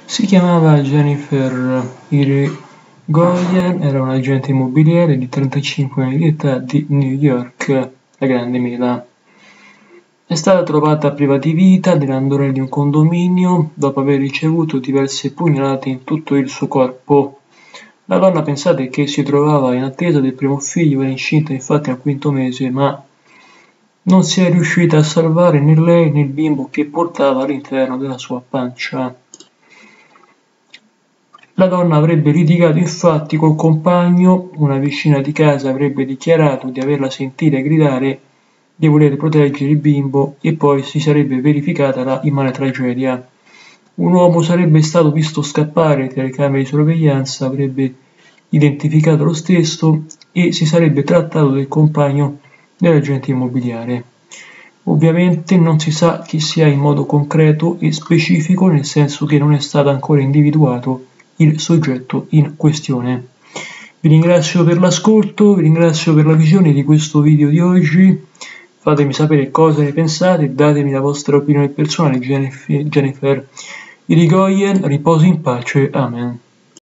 Si chiamava Jennifer Irigoyen, era un agente immobiliare di 35 anni di età di New York, la Grande Mela. È stata trovata priva di vita nell'androne di un condominio dopo aver ricevuto diverse pugnalate in tutto il suo corpo. La donna, pensate che si trovava in attesa del primo figlio, era incinta infatti al quinto mese, ma non si è riuscita a salvare né lei né il bimbo che portava all'interno della sua pancia. La donna avrebbe litigato infatti col compagno, una vicina di casa avrebbe dichiarato di averla sentita gridare di voler proteggere il bimbo e poi si sarebbe verificata la immane tragedia. Un uomo sarebbe stato visto scappare, telecamere di sorveglianza avrebbe identificato lo stesso e si sarebbe trattato del compagno dell'agente immobiliare. Ovviamente non si sa chi sia in modo concreto e specifico, nel senso che non è stato ancora individuato il soggetto in questione. Vi ringrazio per l'ascolto, vi ringrazio per la visione di questo video di oggi. Fatemi sapere cosa ne pensate, datemi la vostra opinione personale. Jennifer Irigoyen, riposi in pace, amen.